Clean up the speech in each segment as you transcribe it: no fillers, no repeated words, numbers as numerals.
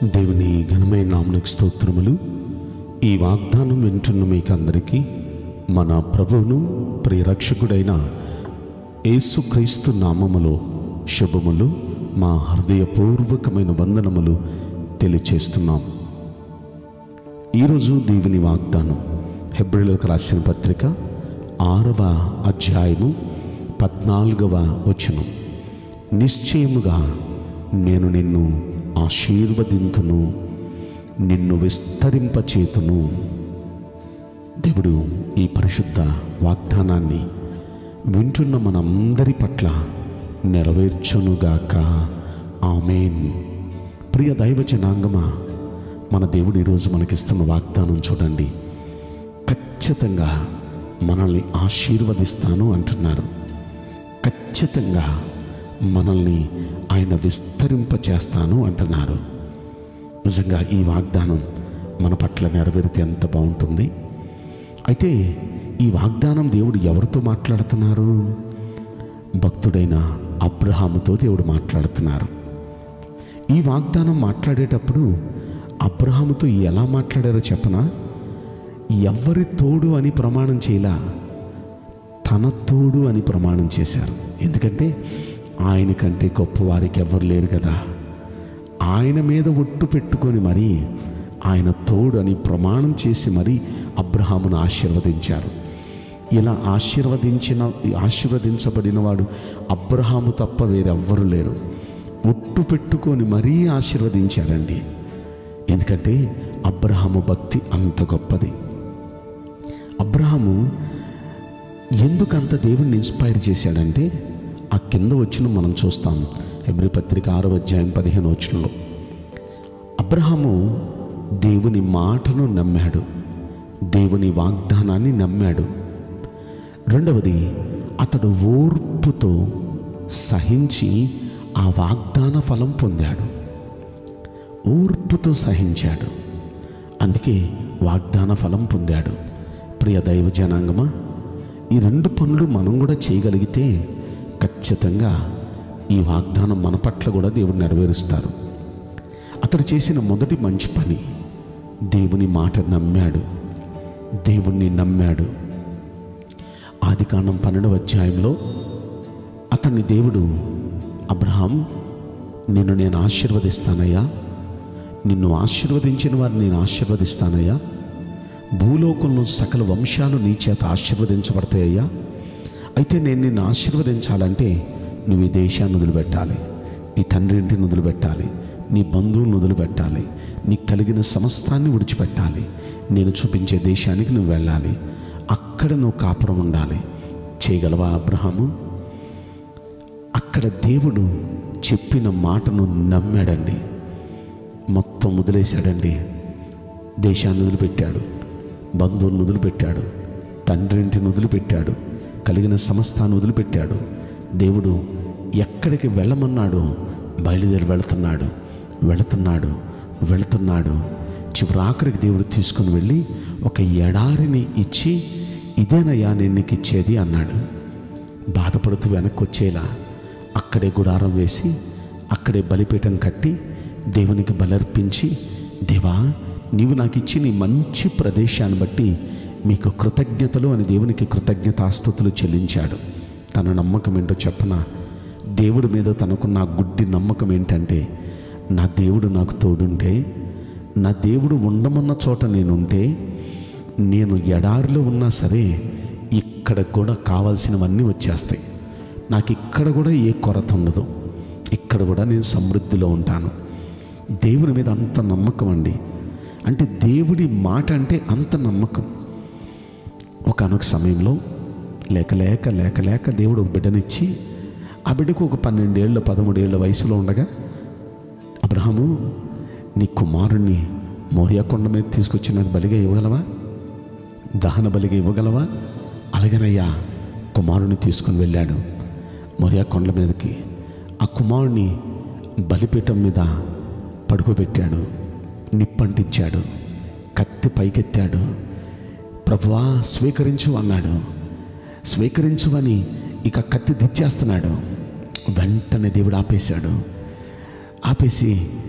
దేవుని ఘనమైన నామమునకు స్తోత్రములు. ఈ వాగ్దానం వింటున్న మీకు అందరికీ మన ప్రభువును ప్రియరక్షకుడైన యేసుక్రీస్తు నామములో శుభములు, మా హృదయపూర్వకమైన వందనములు తెలియచేస్తున్నాం. ఈరోజు దేవుని వాగ్దానం హెబ్రీయులకు రాసిన పత్రిక 6వ అధ్యాయము 14వ వచనం. నిశ్చయముగా నేను నిన్ను ఆశీర్వదింతును, నిన్ను విస్తరింపచేతును. దేవుడు ఈ పరిశుద్ధ వాగ్దానాన్ని వింటున్న మనందరి పట్ల నెరవేర్చునుగాక. ఆమేన్. ప్రియ దైవ జనాంగమా, మన దేవుడు ఈరోజు మనకిస్తున్న వాగ్దానం చూడండి. ఖచ్చితంగా మనల్ని ఆశీర్వదిస్తాను అంటున్నారు. ఖచ్చితంగా మనల్ని ఆయన విస్తరింపచేస్తాను అంటున్నారు. నిజంగా ఈ వాగ్దానం మన పట్ల నెరవేరితే ఎంత బాగుంటుంది. అయితే ఈ వాగ్దానం దేవుడు ఎవరితో మాట్లాడుతున్నారు? భక్తుడైన అబ్రహాముతో దేవుడు మాట్లాడుతున్నారు. ఈ వాగ్దానం మాట్లాడేటప్పుడు అబ్రహాముతో ఎలా మాట్లాడారో చెప్పనా? ఎవరి తోడు అని ప్రమాణం చేయలా, తన తోడు అని ప్రమాణం చేశారు. ఎందుకంటే ఆయన కంటే గొప్పవారికి ఎవరు లేరు కదా. ఆయన మీద ఒట్టు పెట్టుకొని మరీ ఆయన తోడు అని ప్రమాణం చేసి మరీ అబ్రహామును ఆశీర్వదించారు. ఇలా ఆశీర్వదించబడిన వాడు అబ్రహాము తప్ప వేరెవ్వరు లేరు. ఒట్టు పెట్టుకొని మరీ ఆశీర్వదించారండి. ఎందుకంటే అబ్రహాము భక్తి అంత గొప్పది. అబ్రహాము ఎందుకంత దేవుణ్ణి ఇన్స్పైర్ చేశాడంటే ఆ కింద వచ్చిన మనం చూస్తాం. హెబ్రీ పత్రిక 6వ అధ్యాయం 15వ వచనంలో అబ్రహాము దేవుని మాటను నమ్మాడు, దేవుని వాగ్దానాన్ని నమ్మాడు. రెండవది, అతడు ఓర్పుతో సహించి ఆ వాగ్దాన ఫలం పొందాడు. ఓర్పుతో సహించాడు, అందుకే వాగ్దాన ఫలం పొందాడు. ప్రియ దైవ జనాంగమా, ఈ రెండు పనులు మనం కూడా చేయగలిగితే ఖచ్చితంగా ఈ వాగ్దానం మన పట్ల కూడా దేవుడు నెరవేరుస్తారు. అతడు చేసిన మొదటి మంచి పని, దేవుని మాట నమ్మాడు, దేవుణ్ణి నమ్మాడు. ఆదికాండం 12వ అధ్యాయంలో అతన్ని దేవుడు, అబ్రహాం, నిన్ను నేను ఆశీర్వదిస్తానయ్యా, నిన్ను ఆశీర్వదించిన వారిని నేను ఆశీర్వదిస్తానయ్యా, భూలోకంలో సకల వంశాలు నీ చేత ఆశీర్వదించబడతాయ్యా. అయితే నేను నిన్ను ఆశీర్వదించాలంటే నువ్వు ఈ దేశాన్ని వదిలిపెట్టాలి, ఈ తండ్రి ఇంటిని వదిలిపెట్టాలి, నీ బంధువులను వదిలిపెట్టాలి, నీకు కలిగిన సమస్తాన్ని విడిచిపెట్టాలి, నేను చూపించే దేశానికి నువ్వు వెళ్ళాలి, అక్కడ నువ్వు కాపురం ఉండాలి. చేయగలవా అబ్రహాము? అక్కడ దేవుడు చెప్పిన మాటను నమ్మాడండి. మొత్తం వదిలేశాడండి. దేశాన్ని వదిలిపెట్టాడు, బంధువులను వదిలిపెట్టాడు, తండ్రి ఇంటిని వదిలిపెట్టాడు, కలిగిన సమస్తాన్ని వదిలిపెట్టాడు. దేవుడు ఎక్కడికి వెళ్ళమన్నాడో బయలుదేరి వెళుతున్నాడు. చివరాఖరికి దేవుడు తీసుకుని వెళ్ళి ఒక ఎడారిని ఇచ్చి, ఇదేనయ్యా నేను నీకు ఇచ్చేది అన్నాడు. బాధపడుతూ వెనక్కి వచ్చేలా అక్కడే గుడారం వేసి, అక్కడే బలిపీఠం కట్టి దేవునికి బలర్పించి, దేవా నీవు నాకు ఇచ్చి నీ మంచి ప్రదేశాన్ని బట్టి మీకు కృతజ్ఞతలు అని దేవునికి కృతజ్ఞతాస్తుతులు చెల్లించాడు. తన నమ్మకం ఏంటో చెప్పనా? దేవుడి మీద తనకున్న గుడ్డి నమ్మకం ఏంటంటే, నా దేవుడు నాకు తోడుంటే, నా దేవుడు ఉండమన్న చోట నేనుంటే, నేను ఎడారిలో ఉన్నా సరే ఇక్కడ కూడా కావాల్సినవన్నీ వచ్చేస్తాయి. నాకు ఇక్కడ కూడా ఏ కొరత ఉండదు, ఇక్కడ కూడా నేను సమృద్ధిలో ఉంటాను. దేవుని మీద అంత నమ్మకం అండి. అంటే దేవుడి మాట అంటే అంత నమ్మకం. ఒకానొక సమయంలో లేక దేవుడు ఒక బిడ్డనిచ్చి, ఆ బిడ్డకు ఒక 12 ఏళ్ళు 13 ఏళ్ళ వయసులో ఉండగా, అబ్రహాము, నీ కుమారుణ్ణి మోరియా కొండ మీద తీసుకొచ్చి నాకు బలిగా ఇవ్వగలవా, దహన బలిగా ఇవ్వగలవా? అలాగేనయ్యా. కుమారుని తీసుకొని వెళ్ళాడు మోరియా కొండ మీదకి. ఆ కుమారుని బలిపీఠం మీద పడుకోబెట్టాడు, నిప్పంటించాడు, కత్తి పైకెత్తాడు. ప్రభువా స్వీకరించు అన్నాడు. స్వీకరించు అని ఇక కత్తి దిచ్చేస్తున్నాడు. వెంటనే దేవుడు ఆపేశాడు. ఆపేసి ఆ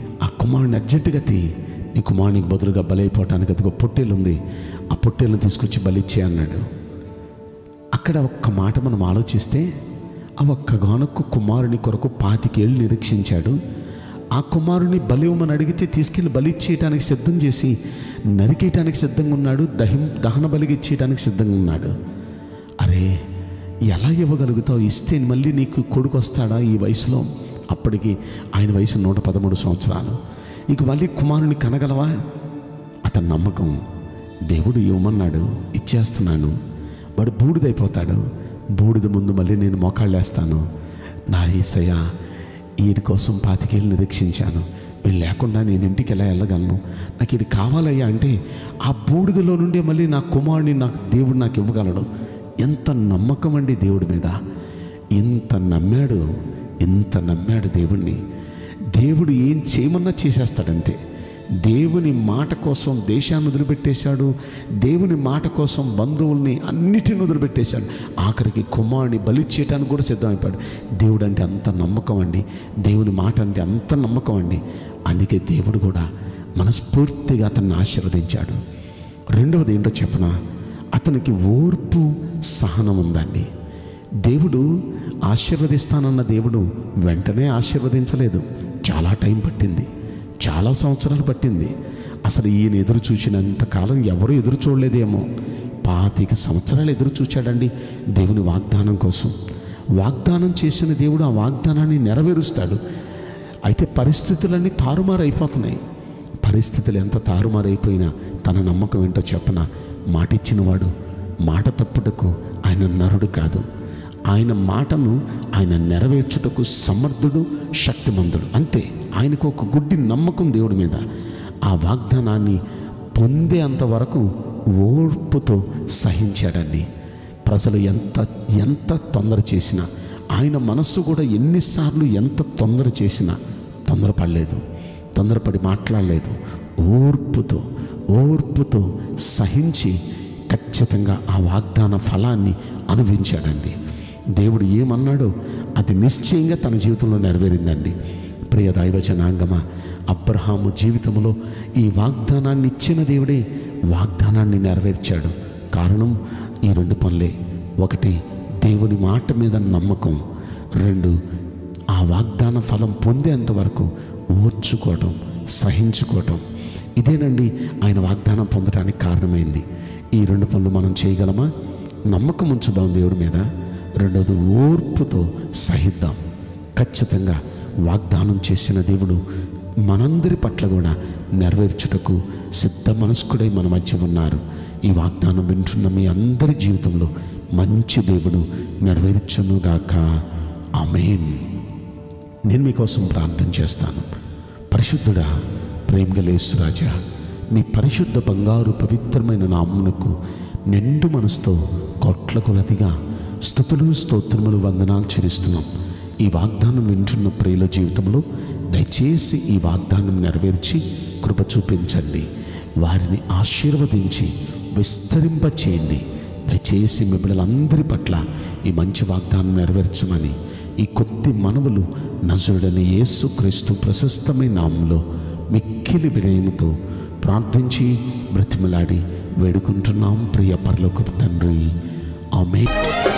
కుమారుని అర్జెంటుగా నీ కుమారునికి బదులుగా బలైపోవటానికి అదిగో పొట్టేలు ఉంది, ఆ పొట్టేలను తీసుకొచ్చి బలిచ్చే అన్నాడు. అక్కడ ఒక్క మాట మనం ఆలోచిస్తే, ఆ ఒక్కగానొక్క కుమారుని కొరకు 25 ఏళ్ళు నిరీక్షించాడు. ఆ కుమారుని బలివ్వమని అడిగితే తీసుకెళ్ళి బలిచ్చేయటానికి సిద్ధం చేసి నరికేయటానికి సిద్ధంగా ఉన్నాడు, దహన బలికి ఇచ్చేయటానికి సిద్ధంగా ఉన్నాడు. అరే ఎలా ఇవ్వగలుగుతావు? ఇస్తే మళ్ళీ నీకు కొడుకు వస్తాడా ఈ వయసులో? అప్పటికి ఆయన వయసు 113 సంవత్సరాలు. ఇక మళ్ళీ కుమారుని కనగలవా? అతని నమ్మకం, దేవుడు ఇవ్వమన్నాడు, ఇచ్చేస్తున్నాను. వాడు బూడిదైపోతాడు, బూడిద ముందు మళ్ళీ నేను మోకాళ్ళేస్తాను. నా యేసయ్య వీడి కోసం 25 ఏళ్ళు నిరీక్షించాను, వీళ్ళు లేకుండా నేను ఇంటికి ఎలా వెళ్ళగలను? నాకు ఇది కావాలయ్యా అంటే ఆ బూడిదలో నుండే మళ్ళీ నా కుమారుని నాకు దేవుడు నాకు ఇవ్వగలడు. ఎంత నమ్మకం అండి దేవుడి మీద! ఇంత నమ్మాడు దేవుణ్ణి. దేవుడు ఏం చేయమన్నా చేసేస్తాడంతే. దేవుని మాట కోసం దేశాన్ని వదిలిపెట్టేశాడు, దేవుని మాట కోసం బంధువుల్ని అన్నిటిని వదిలిపెట్టేశాడు, ఆఖరికి కుమారుని బలిచ్చేయటానికి కూడా సిద్ధమైపోయాడు. దేవుడు అంటే అంత నమ్మకం అండి, దేవుని మాట అంటే అంత నమ్మకం అండి. అందుకే దేవుడు కూడా మనస్ఫూర్తిగా అతన్ని ఆశీర్వదించాడు. రెండవది ఏంటో చెప్పనా, అతనికి ఓర్పు సహనం ఉందండి. దేవుడు ఆశీర్వదిస్తానన్న దేవుడు వెంటనే ఆశీర్వదించలేదు, చాలా టైం పట్టింది, చాలా సంవత్సరాలు పట్టింది. అసలు ఈయన ఎదురు చూసినంతకాలం ఎవరు ఎదురు చూడలేదేమో. 25 సంవత్సరాలు ఎదురు చూచాడండి దేవుని వాగ్దానం కోసం. వాగ్దానం చేసిన దేవుడు ఆ వాగ్దానాన్ని నెరవేరుస్తాడు. అయితే పరిస్థితులన్నీ తారుమారైపోతున్నాయి. పరిస్థితులు ఎంత తారుమారైపోయినా తన నమ్మకం ఏంటో చెప్పన, మాట ఇచ్చినవాడు మాట తప్పుటకు ఆయన నరుడు కాదు. ఆయన మాటను ఆయన నెరవేర్చుటకు సమర్థుడు, శక్తిమంతుడు. అంతే, ఆయనకు ఒక గుడ్డి నమ్మకం దేవుడి మీద. ఆ వాగ్దానాన్ని పొందే అంతవరకు ఓర్పుతో సహించాడండి. ప్రజలు ఎంత తొందర చేసినా, ఆయన మనస్సు కూడా ఎన్నిసార్లు ఎంత తొందర చేసినా తొందరపడలేదు, తొందరపడి మాట్లాడలేదు. ఓర్పుతో సహించి ఖచ్చితంగా ఆ వాగ్దాన ఫలాన్ని అనుభవించాడండి. దేవుడు ఏమన్నాడో అది నిశ్చయంగా తన జీవితంలో నెరవేరిందండి. ప్రియ దైవ జనాంగమా, అబ్రహాము జీవితంలో ఈ వాగ్దానాన్ని ఇచ్చిన దేవుడే వాగ్దానాన్ని నెరవేర్చాడు. కారణం ఈ 2 పనులే. 1, దేవుని మాట మీద నమ్మకం. 2, ఆ వాగ్దాన ఫలం పొందేంతవరకు ఓర్చుకోవటం, సహించుకోవటం. ఇదేనండి ఆయన వాగ్దానం పొందడానికి కారణమైంది. ఈ 2 పనులు మనం చేయగలమా? నమ్మకం ఉంచుదాం దేవుడి మీద. 2వది, ఓర్పుతో సహిద్దాం. ఖచ్చితంగా వాగ్దానం చేసిన దేవుడు మనందరి పట్ల కూడా నెరవేర్చుటకు సిద్ధ మనస్కుడై మన మధ్య ఉన్నారు. ఈ వాగ్దానం వింటున్న మీ అందరి జీవితంలో మంచి దేవుడు నెరవేర్చునుగాక. ఆమేన్. నేను మీకోసం ప్రార్థన చేస్తాను. పరిశుద్ధుడా, ప్రేమగల యేసు రాజా, మీ పరిశుద్ధ బంగారు పవిత్రమైన నామమునకు నిండు మనసుతో కోట్ల కొలదిగా స్తుతులు, స్తోత్రములు, వందనాలు చెల్లిస్తున్నాం. ఈ వాగ్దానం వింటున్న ప్రియుల జీవితంలో దయచేసి ఈ వాగ్దానం నెరవేర్చి కృప చూపించండి. వారిని ఆశీర్వదించి విస్తరింపచేయండి. దయచేసి మీ బిడ్డలందరి పట్ల ఈ మంచి వాగ్దానం నెరవేర్చమని ఈ కొద్ది మనవులు నజరుడైన యేసుక్రీస్తు ప్రశస్తమైన నామములో మిక్కిలి వినయముతో ప్రార్థించి బ్రతిమలాడి వేడుకుంటున్నాం ప్రియ పరలోకపు తండ్రి. ఆమేన్.